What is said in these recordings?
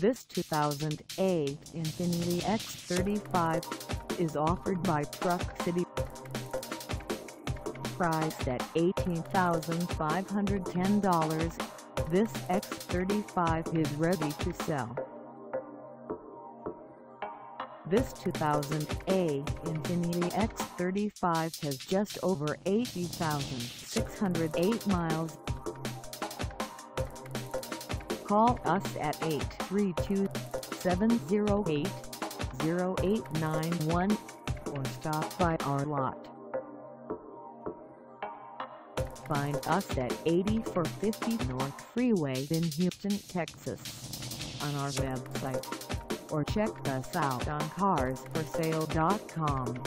This 2008 Infiniti EX35 is offered by Truck City. Priced at $18,510, this X35 is ready to sell. This 2008 Infiniti EX35 has just over 80,608 miles. Call us at 832-708-0891 or stop by our lot. Find us at 8450 North Freeway in Houston, Texas on our website, or check us out on carsforsale.com.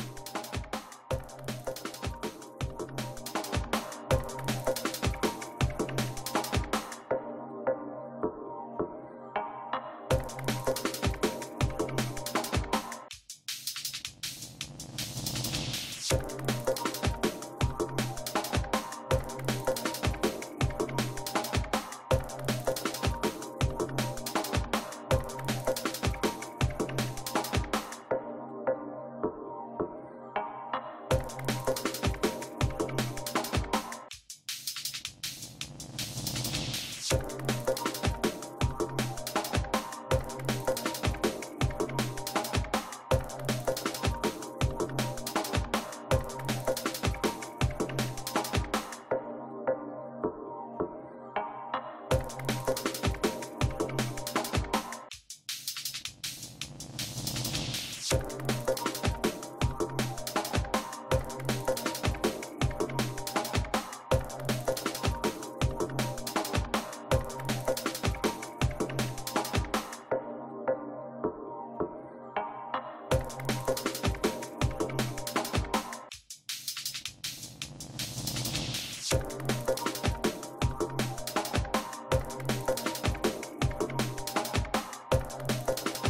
You